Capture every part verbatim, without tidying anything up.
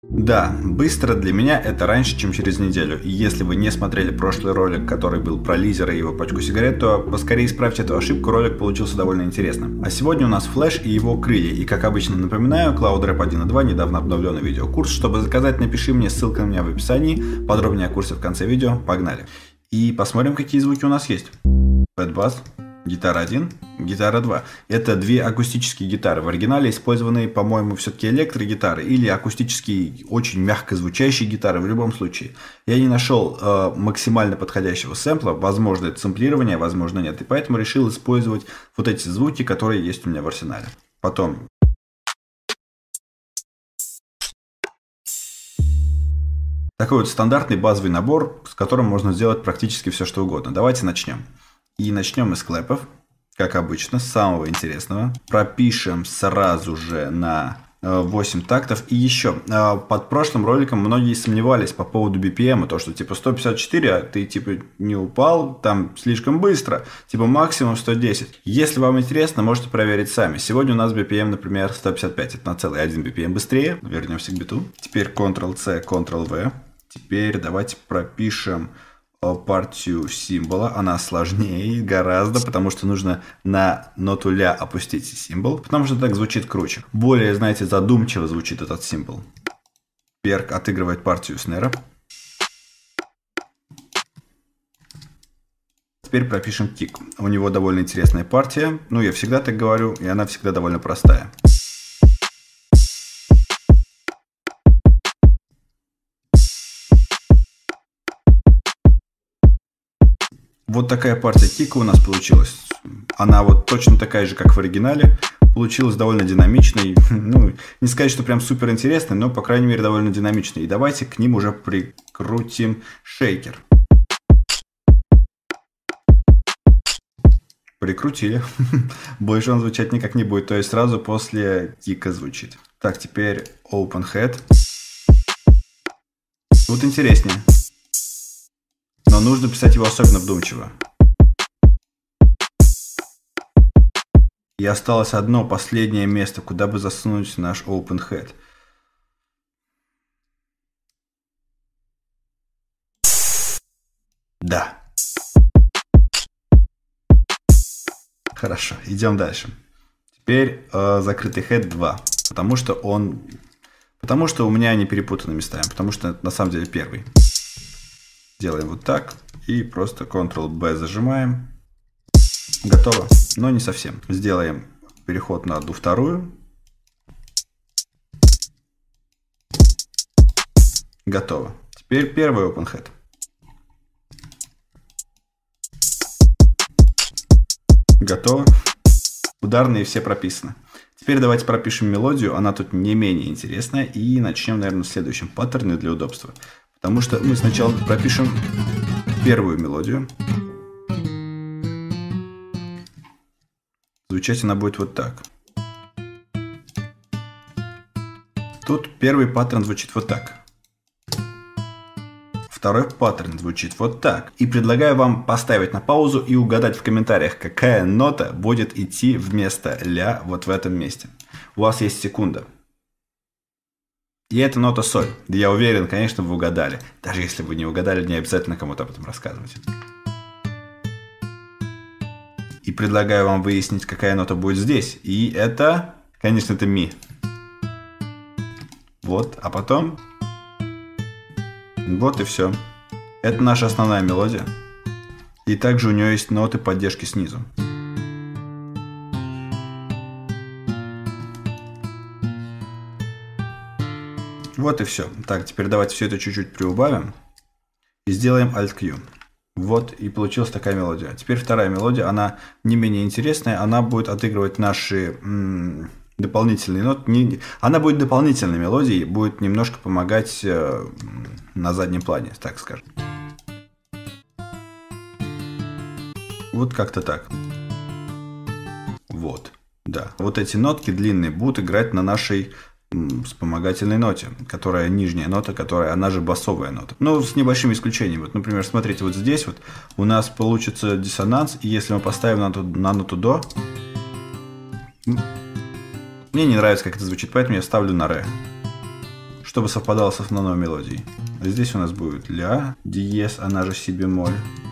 Да, быстро для меня это раньше, чем через неделю. И если вы не смотрели прошлый ролик, который был про лизера и его пачку сигарет, то поскорее исправьте эту ошибку, ролик получился довольно интересным. А сегодня у нас Flash и его крылья. И как обычно напоминаю, CloudRap один и два недавно обновленный видеокурс. Чтобы заказать, напиши мне, ссылка на меня в описании. Подробнее о курсе в конце видео. Погнали. И посмотрим, какие звуки у нас есть. Fat Bass. Гитара один, гитара два. Это две акустические гитары. В оригинале использованы, по-моему, все-таки электрогитары или акустические, очень мягко звучащие гитары в любом случае. Я не нашел э, максимально подходящего сэмпла. Возможно, это сэмплирование, возможно, нет. И поэтому решил использовать вот эти звуки, которые есть у меня в арсенале. Потом. Такой вот стандартный базовый набор, с которым можно сделать практически все, что угодно. Давайте начнем. И начнем мы с клэпов, как обычно, с самого интересного. Пропишем сразу же на восемь тактов. И еще, под прошлым роликом многие сомневались по поводу би пи эм, то что типа сто пятьдесят четыре, а ты типа не упал, там слишком быстро, типа максимум сто десять. Если вам интересно, можете проверить сами. Сегодня у нас би пи эм, например, сто пятьдесят пять, это на целый один би пи эм быстрее. Вернемся к биту. Теперь контрол-C, контрол-V. Теперь давайте пропишем партию символа. Она сложнее гораздо, потому что нужно на ноту ля опустить символ, потому что так звучит круче. Более, знаете, задумчиво звучит этот символ. Перк отыгрывает партию снэра. Теперь пропишем кик. У него довольно интересная партия. Ну, я всегда так говорю, и она всегда довольно простая. Вот такая партия кика у нас получилась. Она вот точно такая же, как в оригинале. Получилась довольно динамичной. Ну, не сказать, что прям супер интересной, но, по крайней мере, довольно динамичной. И давайте к ним уже прикрутим шейкер. Прикрутили. Больше он звучать никак не будет. То есть сразу после кика звучит. Так, теперь open head. Вот интереснее. Но нужно писать его особенно вдумчиво. И осталось одно последнее место, куда бы засунуть наш open head. Да. Хорошо, идем дальше. Теперь э, закрытый head два. Потому что он... Потому что у меня они перепутаны местами. Потому что это на самом деле первый. Делаем вот так. И просто контрол-B зажимаем. Готово. Но не совсем. Сделаем переход на одну вторую. Готово. Теперь первый open head. Готово. Ударные все прописаны. Теперь давайте пропишем мелодию. Она тут не менее интересная. И начнем, наверное, в следующем паттерне для удобства. Потому что мы сначала пропишем первую мелодию. Звучать она будет вот так. Тут первый паттерн звучит вот так. Второй паттерн звучит вот так. И предлагаю вам поставить на паузу и угадать в комментариях, какая нота будет идти вместо ля вот в этом месте. У вас есть секунда. И это нота соль. Я уверен, конечно, вы угадали. Даже если вы не угадали, не обязательно кому-то об этом рассказывать. И предлагаю вам выяснить, какая нота будет здесь. И это, конечно, это ми. Вот, а потом... Вот и все. Это наша основная мелодия. И также у нее есть ноты поддержки снизу. Вот и все. Так, теперь давайте все это чуть-чуть приубавим. И сделаем Alt-Q. Вот и получилась такая мелодия. Теперь вторая мелодия, она не менее интересная. Она будет отыгрывать наши м- дополнительные ноты. Не, она будет дополнительной мелодией, будет немножко помогать э, на заднем плане, так скажем. Вот как-то так. Вот. Да. Вот эти нотки длинные будут играть на нашей вспомогательной ноте, которая нижняя нота, которая, она же басовая нота. Ну, с небольшими исключениями. Вот, например, смотрите, вот здесь вот у нас получится диссонанс, и если мы поставим на, на ноту до, мне не нравится, как это звучит, поэтому я ставлю на ре. чтобы совпадало с основной мелодией. Здесь у нас будет ля диез, она же си бемоль.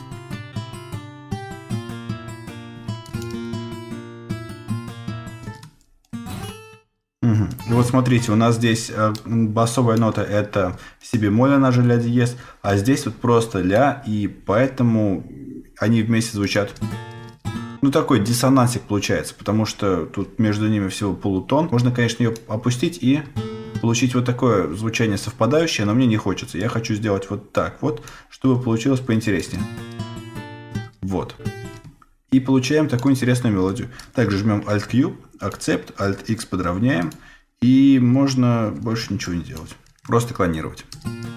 Угу. И вот смотрите, у нас здесь басовая нота это си бемоль, она же ля диез, а здесь вот просто ля, и поэтому они вместе звучат. Ну, такой диссонансик получается, потому что тут между ними всего полутон. Можно, конечно, ее опустить и получить вот такое звучание совпадающее, но мне не хочется. Я хочу сделать вот так вот, чтобы получилось поинтереснее. Вот. И получаем такую интересную мелодию. Также жмем Alt-Q, Accept, Alt-X подровняем. И можно больше ничего не делать. Просто клонировать.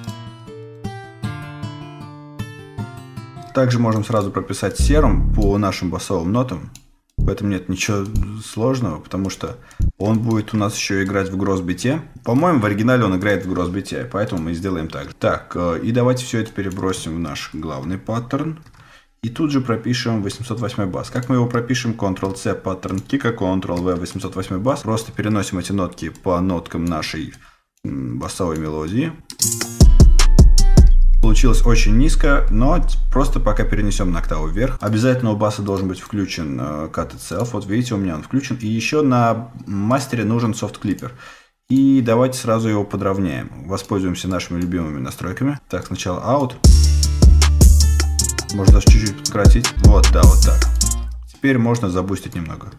Также можем сразу прописать серум по нашим басовым нотам. Поэтому нет ничего сложного, потому что он будет у нас еще играть в гроссбите. По-моему, в оригинале он играет в гроссбите, поэтому мы сделаем так же. Так, и давайте все это перебросим в наш главный паттерн. И тут же пропишем восемьсот восемь бас. Как мы его пропишем? контрол-C паттерн кика, контрол-V восемьсот восемь бас. Просто переносим эти нотки по ноткам нашей басовой мелодии. Получилось очень низко, но просто пока перенесем на октаву вверх. Обязательно у баса должен быть включен Cut Itself. Вот видите, у меня он включен. И еще на мастере нужен Soft Clipper. И давайте сразу его подровняем. Воспользуемся нашими любимыми настройками. Так, сначала Out. Можно даже чуть-чуть подкратить. Вот, да, вот так. Теперь можно забустить немного.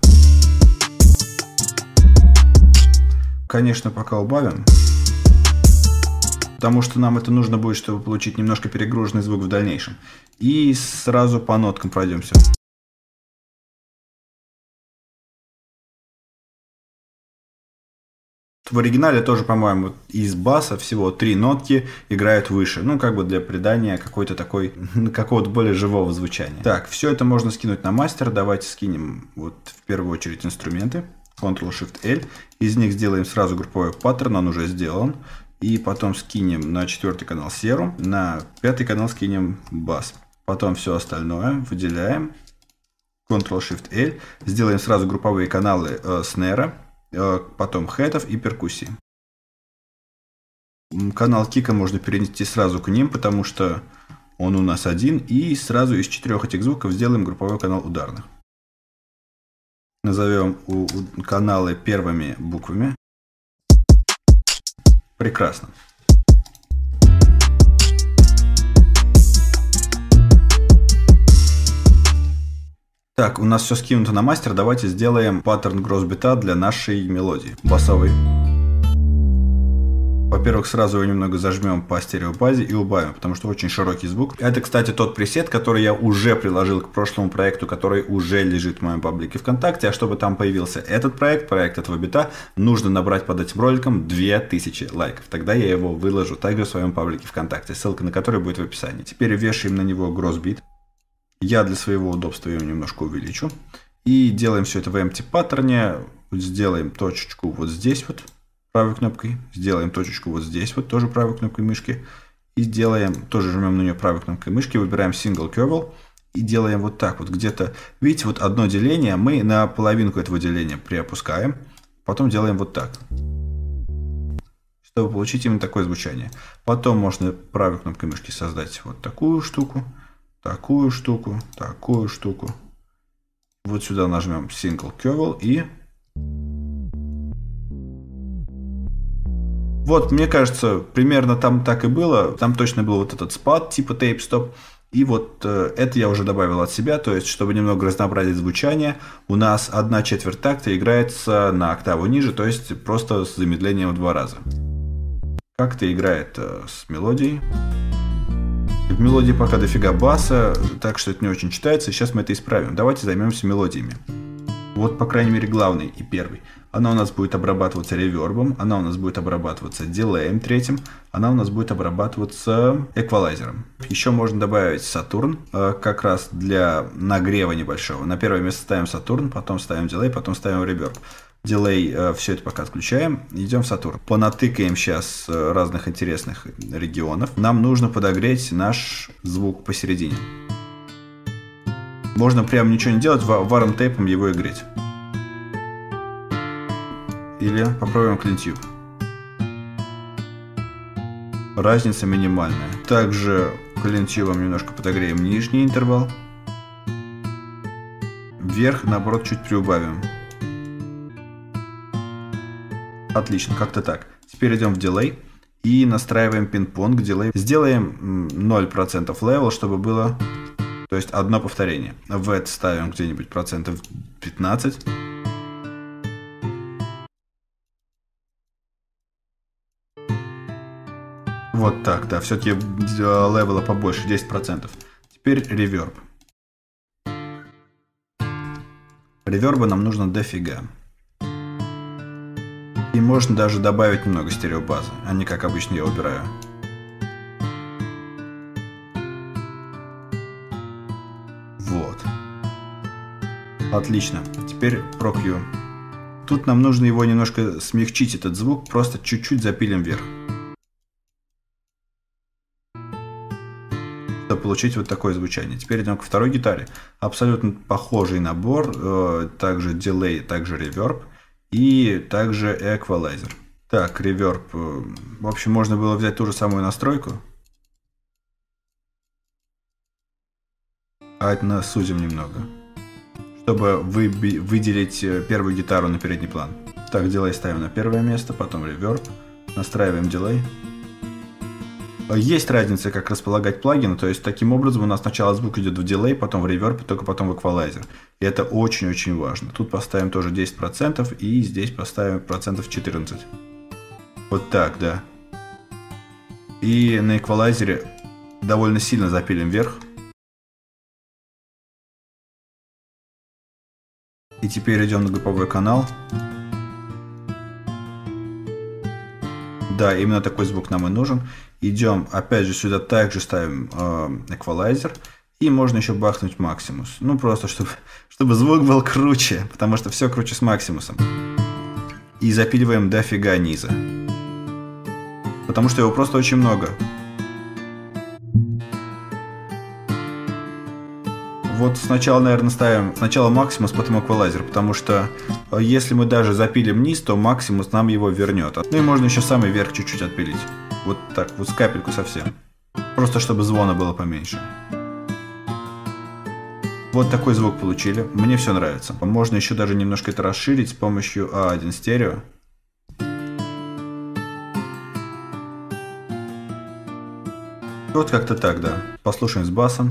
Конечно, пока убавим. Потому что нам это нужно будет, чтобы получить немножко перегруженный звук в дальнейшем. И сразу по ноткам пройдемся. В оригинале тоже, по-моему, из баса всего три нотки играют выше. Ну, как бы для придания какой-то такой, какого-то более живого звучания. Так, все это можно скинуть на мастер. Давайте скинем вот в первую очередь инструменты. контрол-Shift-L. Из них сделаем сразу групповой паттерн, он уже сделан. И потом скинем на четвертый канал серум, на пятый канал скинем бас. Потом все остальное выделяем. контрол-Shift-L. Сделаем сразу групповые каналы э, снэра, э, потом хэтов и перкуссии. Канал кика можно перенести сразу к ним, потому что он у нас один. И сразу из четырех этих звуков сделаем групповой канал ударных. Назовем у, у каналы первыми буквами. Прекрасно. Так, у нас все скинуто на мастер. Давайте сделаем паттерн гроссбита для нашей мелодии басовой. Во-первых, сразу его немного зажмем по стереобазе и убавим, потому что очень широкий звук. Это, кстати, тот пресет, который я уже приложил к прошлому проекту, который уже лежит в моем паблике ВКонтакте. А чтобы там появился этот проект, проект этого бита, нужно набрать под этим роликом две тысячи лайков. Тогда я его выложу также в своем паблике ВКонтакте, ссылка на который будет в описании. Теперь вешаем на него гроссбит. Я для своего удобства его немножко увеличу. И делаем все это в empty паттерне. Сделаем точечку вот здесь вот. Правой кнопкой, сделаем точечку вот здесь, вот тоже правой кнопкой мышки. И сделаем, тоже жмем на нее правой кнопкой мышки, выбираем Single Curve и делаем вот так вот. Где-то, видите, вот одно деление мы на половинку этого деления приопускаем. Потом делаем вот так, чтобы получить именно такое звучание. Потом можно правой кнопкой мышки создать вот такую штуку, такую штуку, такую штуку. Вот сюда нажмем Single Curve и... Вот, мне кажется, примерно там так и было. Там точно был вот этот спад типа Tape Stop. И вот э, это я уже добавил от себя. То есть, чтобы немного разнообразить звучание, у нас одна четверть такта играется на октаву ниже. То есть, просто с замедлением в два раза. Как это играет э, с мелодией. В мелодии пока дофига баса, так что это не очень читается. Сейчас мы это исправим. Давайте займемся мелодиями. Вот, по крайней мере, главный и первый. Она у нас будет обрабатываться ревербом, она у нас будет обрабатываться дилеем третьим, она у нас будет обрабатываться эквалайзером. Еще можно добавить Сатурн, как раз для нагрева небольшого. На первое место ставим Сатурн, потом ставим дилей, потом ставим реверб. Дилей, все это пока отключаем, идем в Сатурн. Понатыкаем сейчас разных интересных регионов. Нам нужно подогреть наш звук посередине. Можно прям ничего не делать, варом тейпом его и греть. Или попробуем Clean Tube. разница минимальная. Также клинчивом немножко подогреем нижний интервал. Вверх, наоборот, чуть приубавим. Отлично, как-то так. Теперь идем в дилей и настраиваем пинг-понг дилей. Сделаем ноль процентов левел, чтобы было, то есть одно повторение. В это ставим где-нибудь процентов пятнадцать. Вот так, да, все-таки левела побольше, десять процентов. Теперь реверб. Реверба нам нужно дофига. И можно даже добавить немного стереобазы, а не как обычно я убираю. Вот. Отлично. Теперь ProQ. Тут нам нужно его немножко смягчить, этот звук, просто чуть-чуть запилим вверх. Чтобы получить вот такое звучание. Теперь идем ко второй гитаре. Абсолютно похожий набор, э, также дилей, также реверб и также эквалайзер. Так, реверб. Э, в общем, можно было взять ту же самую настройку. А сузим немного, чтобы вы, выделить первую гитару на передний план. Так, дилей ставим на первое место, потом реверб. Настраиваем дилей. Есть разница, как располагать плагины, то есть таким образом у нас сначала звук идет в дилей, потом в реверб, только потом в эквалайзер. И это очень-очень важно. Тут поставим тоже десять процентов и здесь поставим процентов четырнадцать. Вот так, да. И на эквалайзере довольно сильно запилим вверх. И теперь идем на групповой канал. Да, именно такой звук нам и нужен. Идем, опять же, сюда также ставим э, эквалайзер. И можно еще бахнуть максимус. Ну, просто, чтобы, чтобы звук был круче. Потому что все круче с максимусом. И запиливаем дофига низа. Потому что его просто очень много. Вот сначала, наверное, ставим сначала максимус, потом эквалайзер, потому что если мы даже запилим низ, то максимус нам его вернет. Ну и можно еще самый верх чуть-чуть отпилить. Вот так, вот с капельку совсем. Просто чтобы звона было поменьше. Вот такой звук получили. Мне все нравится. Можно еще даже немножко это расширить с помощью а один стерео. Вот как-то так, да. Послушаем с басом.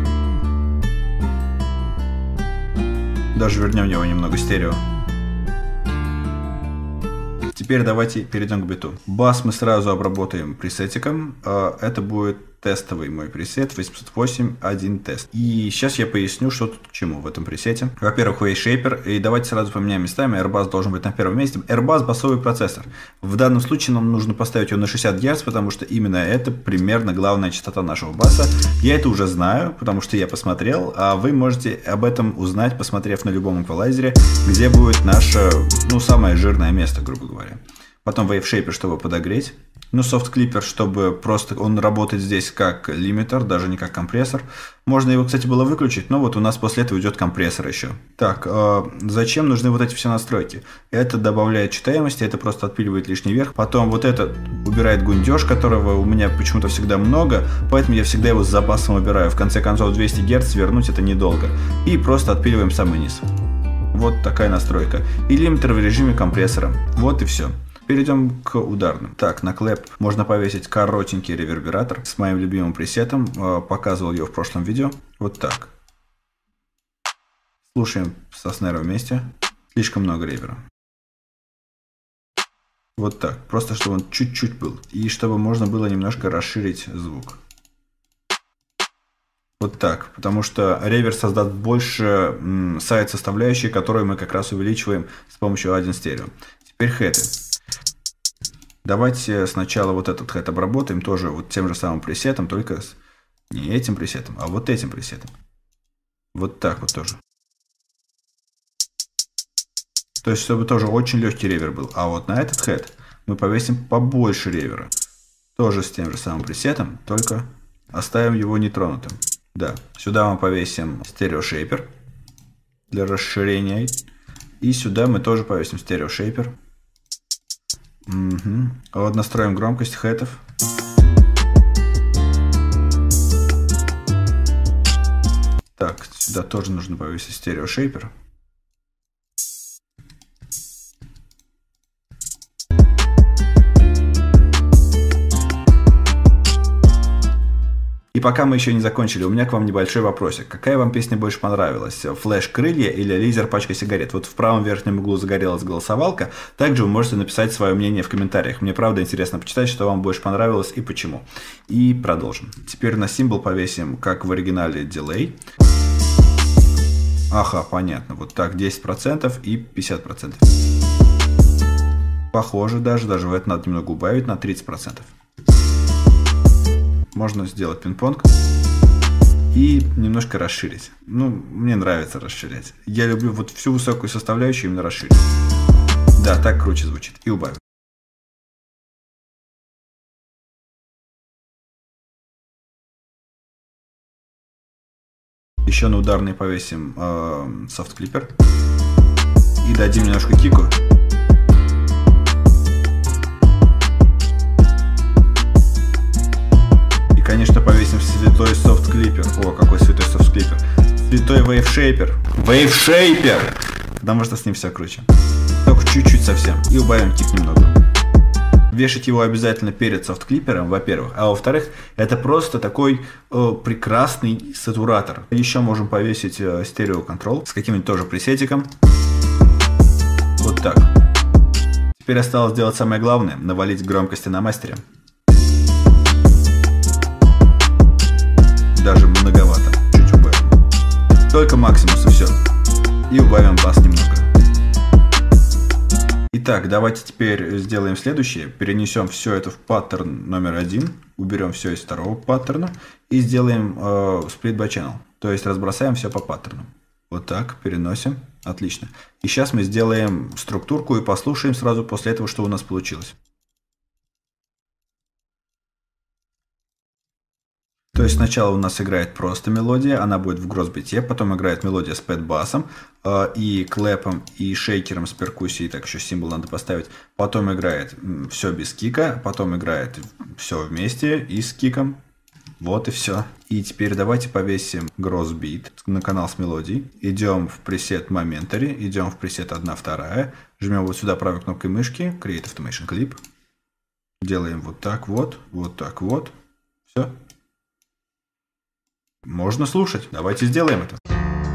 Даже вернем его немного стерео. Теперь давайте перейдем к биту. Бас мы сразу обработаем пресетиком. Это будет тестовый мой пресет восемьсот восемь один тест. И сейчас я поясню, что тут к чему в этом пресете. Во-первых, Wayshaper. И давайте сразу поменяем местами. Airbus должен быть на первом месте. Airbus басовый процессор. В данном случае нам нужно поставить его на шестьдесят герц, потому что именно это примерно главная частота нашего баса. Я это уже знаю, потому что я посмотрел. А вы можете об этом узнать, посмотрев на любом эквалайзере, где будет наше, ну, самое жирное место, грубо говоря. Потом Waveshaper, чтобы подогреть. Ну, Soft Clipper, чтобы просто он работает здесь как лимитер, даже не как компрессор. Можно его, кстати, было выключить, но вот у нас после этого идет компрессор еще. Так, э, зачем нужны вот эти все настройки? Это добавляет читаемости, это просто отпиливает лишний верх. Потом вот это убирает гундеж, которого у меня почему-то всегда много, поэтому я всегда его с запасом убираю. В конце концов, двести герц вернуть это недолго. И просто отпиливаем самый низ. Вот такая настройка. И лимитер в режиме компрессора. Вот и все. Перейдем к ударным. Так, на клэп можно повесить коротенький ревербератор с моим любимым пресетом. Показывал его в прошлом видео. Вот так. Слушаем со снэра вместе. Слишком много ревера. Вот так. Просто чтобы он чуть-чуть был. И чтобы можно было немножко расширить звук. Вот так. Потому что ревер создаст больше сайд-составляющей, которую мы как раз увеличиваем с помощью а один стерео. Теперь хэты. Давайте сначала вот этот хэт обработаем тоже вот тем же самым пресетом, только с... не этим пресетом, а вот этим пресетом. Вот так вот тоже. То есть, чтобы тоже очень легкий ревер был. А вот на этот хэт мы повесим побольше ревера. Тоже с тем же самым пресетом, только оставим его нетронутым. Да, сюда мы повесим стереошейпер для расширения. И сюда мы тоже повесим стереошейпер. Угу. Вот настроим громкость хэтов. Так, сюда тоже нужно повесить стереошейпер. И пока мы еще не закончили, у меня к вам небольшой вопросик. Какая вам песня больше понравилась? Флэш крылья или Лизер пачка сигарет? Вот в правом верхнем углу загорелась голосовалка. Также вы можете написать свое мнение в комментариях. Мне правда интересно почитать, что вам больше понравилось и почему. И продолжим. Теперь на символ повесим, как в оригинале, дилей. Ага, понятно. Вот так, десять процентов и пятьдесят процентов. Похоже даже, даже в это надо немного убавить на тридцать процентов. Можно сделать пинг-понг и немножко расширить. Ну, мне нравится расширять. Я люблю вот всю высокую составляющую именно расширить. Да, так круче звучит. И убавим. Еще на ударный повесим э, софт-клипер. И дадим немножко кику. Конечно, повесим святой софт-клипер. О, какой святой софт-клипер. Святой вейвшейпер. Вейвшейпер! Потому что с ним все круче. Только чуть-чуть совсем. И убавим кик немного. Вешать его обязательно перед софт-клипером, во-первых. А во-вторых, это просто такой э, прекрасный сатуратор. Еще можем повесить э, стереоконтрол с каким-нибудь тоже пресетиком. Вот так. Теперь осталось сделать самое главное. Навалить громкости на мастере. Даже многовато. Чуть убавим. Только максимус и все. И убавим бас немного. Итак, давайте теперь сделаем следующее. Перенесем все это в паттерн номер один. Уберем все из второго паттерна. И сделаем э, split by channel. То есть разбросаем все по паттернам. Вот так. Переносим. Отлично. И сейчас мы сделаем структурку и послушаем сразу после этого, что у нас получилось. То есть сначала у нас играет просто мелодия, она будет в гроссбите, потом играет мелодия с пэт-басом, э, и клэпом, и шейкером с перкуссией, так еще символ надо поставить. Потом играет все без кика, потом играет все вместе и с киком. Вот и все. И теперь давайте повесим гроссбит на канал с мелодией. Идем в пресет Momentary, идем в пресет одна вторая, жмем вот сюда правой кнопкой мышки, Create Automation Clip. Делаем вот так вот, вот так вот. Все. Можно слушать. Давайте сделаем это.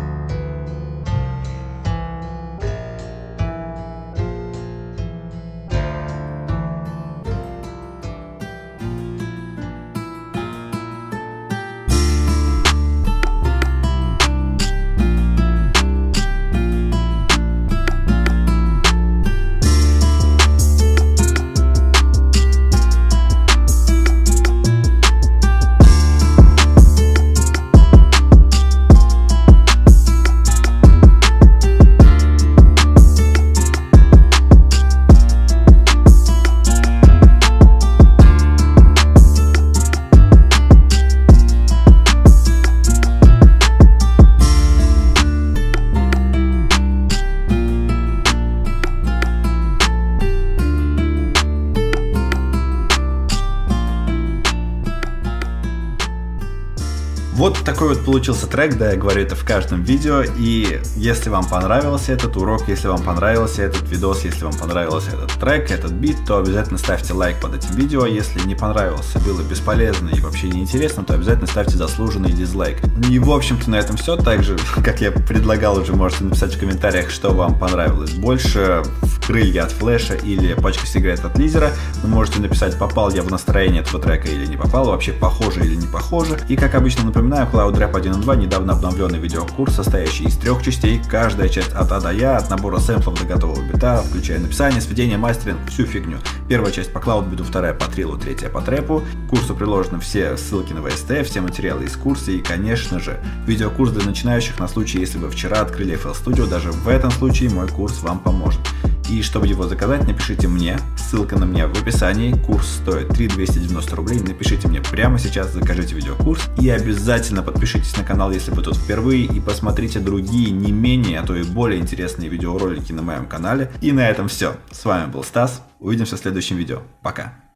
Вот такой вот получился трек, да, я говорю это в каждом видео, и если вам понравился этот урок, если вам понравился этот видос, если вам понравился этот трек, этот бит, то обязательно ставьте лайк под этим видео, если не понравился, было бесполезно и вообще неинтересно, то обязательно ставьте заслуженный дизлайк. И в общем-то на этом все, также, как я предлагал уже, можете написать в комментариях, что вам понравилось больше, крылья от флэша или пачка сигарет от лизера, вы можете написать, попал я в настроение этого трека или не попал, вообще похоже или не похоже, и как обычно напоминаю, Напоминаю, Cloud Rap один ноль два недавно обновленный видеокурс, состоящий из трех частей, каждая часть от А до Я, от набора сэмплов до готового бита, включая написание, сведение, мастеринг, всю фигню. Первая часть по Cloud Beat, вторая по трилу, третья по трэпу. К курсу приложены все ссылки на ви эс ти, все материалы из курса и, конечно же, видеокурс для начинающих на случай, если вы вчера открыли эф эл Studio, даже в этом случае мой курс вам поможет. И чтобы его заказать, напишите мне, ссылка на меня в описании, курс стоит три тысячи двести девяносто рублей, напишите мне прямо сейчас, закажите видеокурс и обязательно подпишитесь на канал, если вы тут впервые, и посмотрите другие не менее, а то и более интересные видеоролики на моем канале. И на этом все. С вами был Стас, увидимся в следующем видео. Пока!